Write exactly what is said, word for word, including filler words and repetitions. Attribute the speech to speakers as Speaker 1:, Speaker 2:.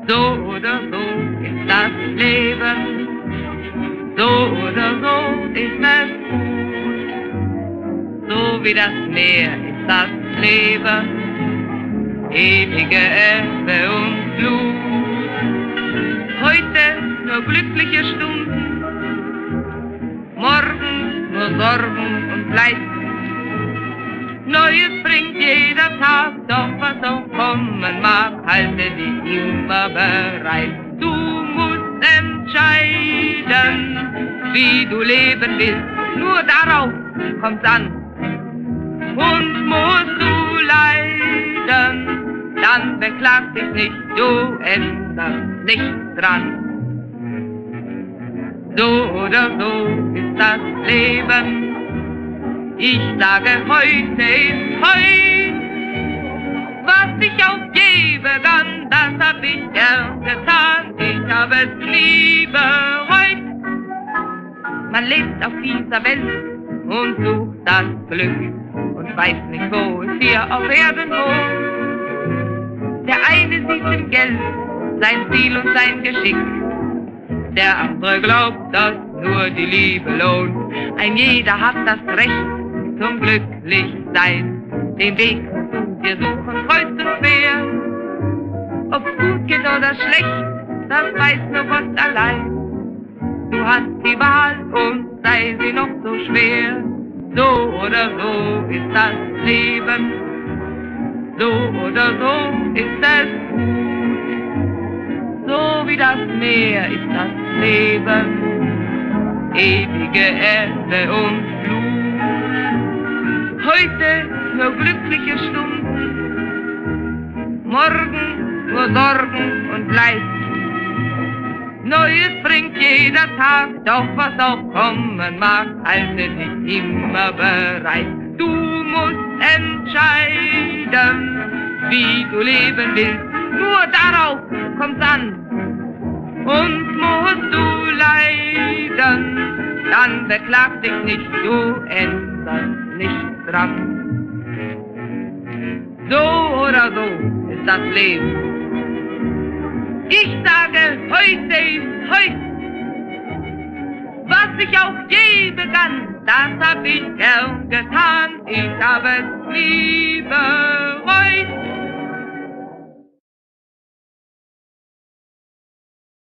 Speaker 1: So oder so ist das Leben, so oder so ist es gut. So wie das Meer ist das Leben, ewige Ebbe und Flut. Heute nur glückliche Stunden, morgen nur Sorgen und Leid. Neues bringt jeder Tag, doch was auch kommen mag, halte dich immer bereit. Du musst entscheiden, wie du leben willst, nur darauf kommt's an. Und musst du leiden, dann beklag dich nicht, du änderst nichts dran. So oder so ist das Leben, ich sage, heute ist heut. Was ich auch je begann, das hab ich gern getan, ich hab es nie bereut. Man lebt auf dieser Welt und sucht das Glück und weiß nicht, wo es hier auf Erden wohnt. Der eine sieht im Geld sein Ziel und sein Geschick, der andere glaubt, dass nur die Liebe lohnt. Ein jeder hat das Recht zum Glücklichsein, den Weg musst du dir suchen, kreuz und quer. Ob's gut geht oder schlecht, das weiß nur Gott allein. Du hast die Wahl und sei sie noch so schwer. So oder so ist das Leben, so oder so ist es gut. So wie das Meer ist das Leben, ewige Erde und Flut. Heute nur glückliche Stunden, morgen nur Sorgen und Leid. Neues bringt jeder Tag, doch was auch kommen mag, halte dich immer bereit. Du musst entscheiden, wie du leben willst, nur darauf kommt's an. Und musst du leiden, dann beklag dich nicht, du änderst nichts dran. So oder so ist das Leben. Ich sage, heute ist heut. Was ich auch je begann, das hab ich gern getan. Ich hab es nie bereut.